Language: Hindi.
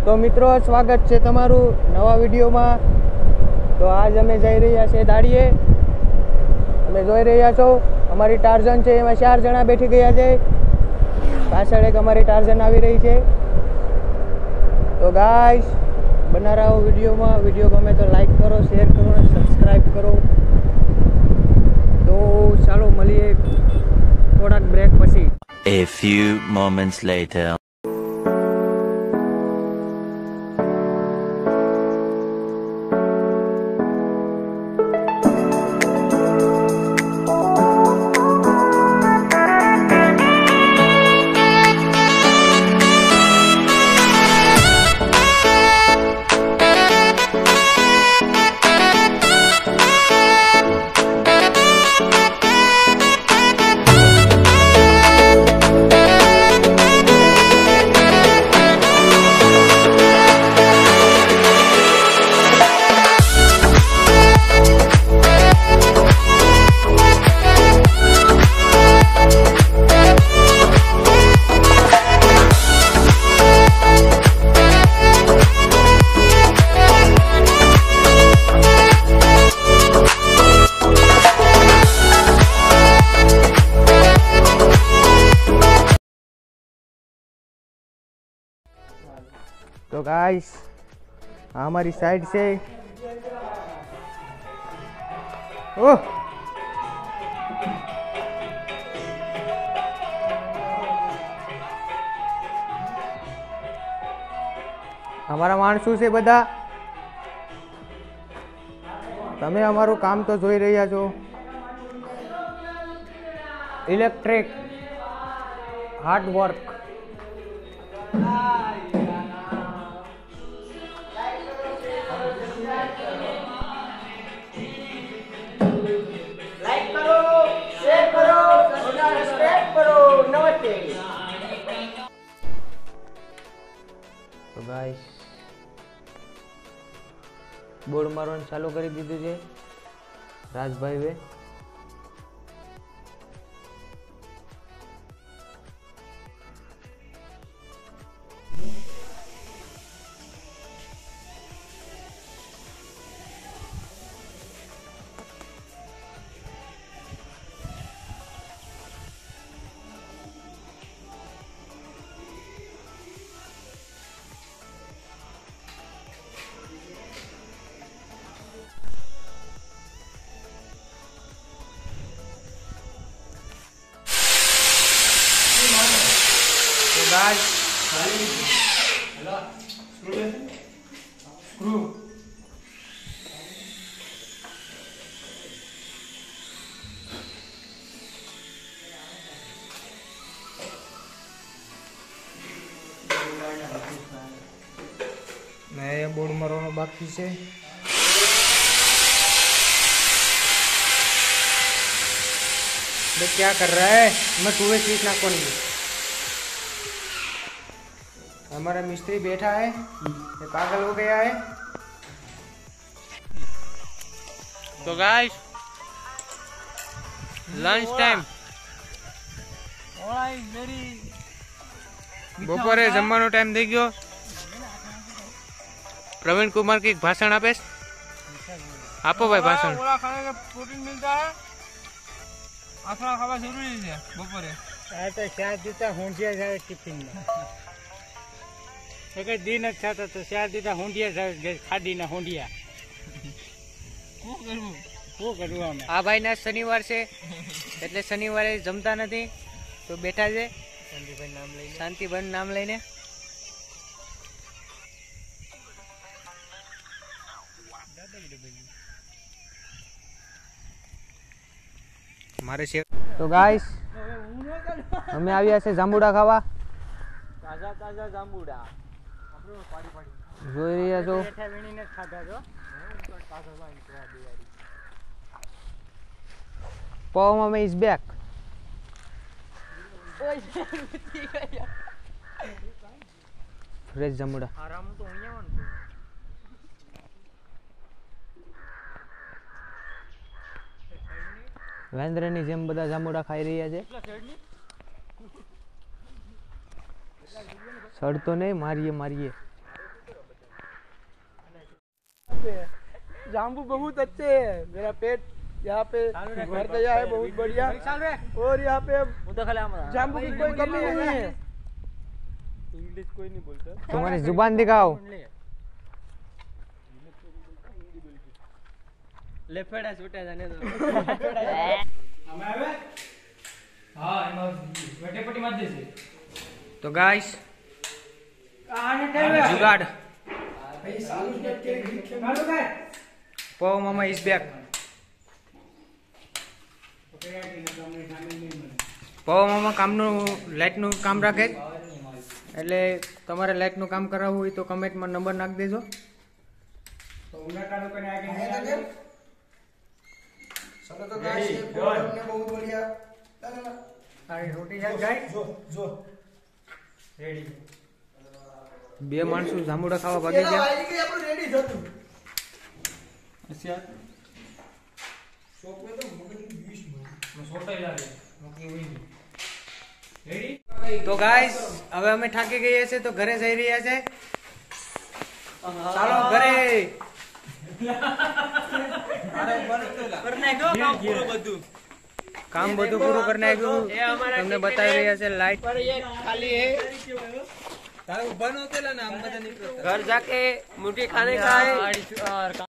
तो मित्रों स्वागत है तमारू नवा वीडियो में। तो आज अमे जई रह्या छे दाड़ीए। अमे जोई रह्या छो अमारी टार्जन छे एमां 4 जणा बैठी गया छे। पाछळ एक अमारी टार्जन आवी रही छे। तो गाइस बना रहो वीडियो में। वीडियो गमे तो लाइक करो, शेयर करो और सब्सक्राइब करो। तो चलो मळीए थोड़ा ब्रेक पछी। A few moments later. तो गाइस हमारी साइड से ओह हमारा माणसों से बधा तमे अमारू काम तो जोई रह्या छो। Electric hard work. लाइक करो, शेयर करो और सब्सक्राइब करो। नमस्ते। तो गाइस बोर्ड मारવાનું ચાલુ કરી દીધું છે રાજભાઈએ। गाइस स्क्रू नया बोर्ड मारવાનો बाकी છે। क्या कर रहा है? मैं टूवे स्विच नाखવાની। हमारा मिस्त्री बैठा है, ये पागल हो गया है। तो गाइस लंच टाइम बपोरे जमવાનો टाइम થઈ ગયો। प्रवीण कुमार की भाषण आपेस। आपो भाई भाषण। ओला खाने का प्रोटीन मिलता है। आसरा खावा जरूरी है बपोरे। आ तो शायद देता होंडिया जाए टिफिन में। एक दिन अच्छा था तो शायद देता होंडिया जाए खाड़ी ना होंडिया। वो करूँ हमें। आ भाई ना शनिवार से એટલે શનિવારે જમતા નથી તો બેઠા છે શાંતિભાઈ નામ લઈને। મારે છે તો ગાઈસ અમે આવ્યા છે જાંબુડા ખાવા। તાજા તાજા જાંબુડા આપણે પાડી પાડી જોઈ રહ્યા છો। બેઠા વીણીને ખાધા છો તાજા લાઈન તો આ દિવાળી પાવ મામે ઇઝ બેક। ઓય ઉઠી ગયા ફ્રેશ જાંબુડા આરામ તો અહીંયા આવવાનું। વેન્દ્રની જેમ બધા જાંબુડા ખાઈ રહ્યા છે। સડતો નહીં, મારીએ મારીએ। जाम्बू बहुत अच्छे है। मेरा पेट यहाँ पे भर गया है, बहुत बढ़िया। और यहाँ पे जाम्बू की कोई कमी नहीं है। इंग्लिश कोई नहीं बोलता। तुम्हारी जुबान दिखाओ। लेफेड़ा छूटे जाने दो। तो गाइस जुगाड़ पव मामा इज बैक। પવ મામા કામનું લાઇટનું કામ રાખે એટલે તમારે લાઇટનું કામ કરાવવું હોય તો કમેન્ટમાં નંબર નાખી દેજો। બે માણસો જાંબુડા ખાવા ભાગી ગયા। तो गाइस હવે અમે થાકી ગયા છે તો ઘરે જઈ રહ્યા છે। ચાલો ઘરે। કામ બધું પૂરું કરી નાખ્યું। તમને બતાવી રહ્યા છે લાઈટ खाली है। घर जाके मुर्गी खाने का है।